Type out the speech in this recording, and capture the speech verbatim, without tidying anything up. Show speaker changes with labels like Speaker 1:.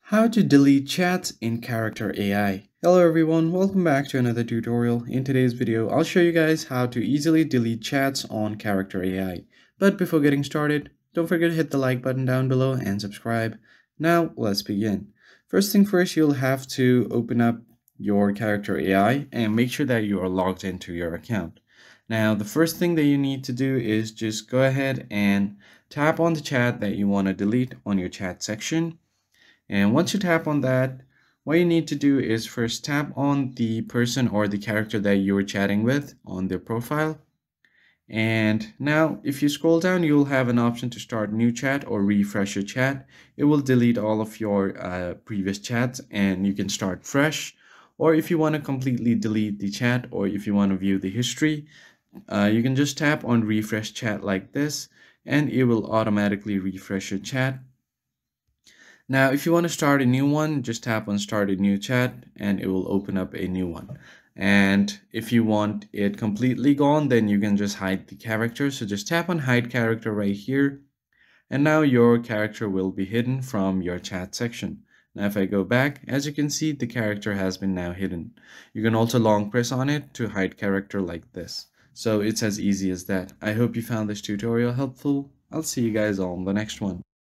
Speaker 1: How to delete chats in Character A I. Hello everyone, welcome back to another tutorial. In today's video, I'll show you guys how to easily delete chats on Character A I. But before getting started, don't forget to hit the like button down below and subscribe. Now, let's begin. First thing first, you'll have to open up your Character A I and make sure that you are logged into your account. Now, the first thing that you need to do is just go ahead and tap on the chat that you want to delete on your chat section. And once you tap on that, what you need to do is first tap on the person or the character that you were chatting with on their profile. And now if you scroll down, you'll have an option to start new chat or refresh your chat. It will delete all of your uh, previous chats and you can start fresh. Or if you want to completely delete the chat, or if you want to view the history, uh, you can just tap on refresh chat like this and it will automatically refresh your chat. Now, if you want to start a new one, just tap on start a new chat and it will open up a new one. And if you want it completely gone, then you can just hide the character. So just tap on hide character right here. And now your character will be hidden from your chat section. Now, if I go back, as you can see, the character has been now hidden. You can also long press on it to hide character like this. So it's as easy as that. I hope you found this tutorial helpful. I'll see you guys on the next one.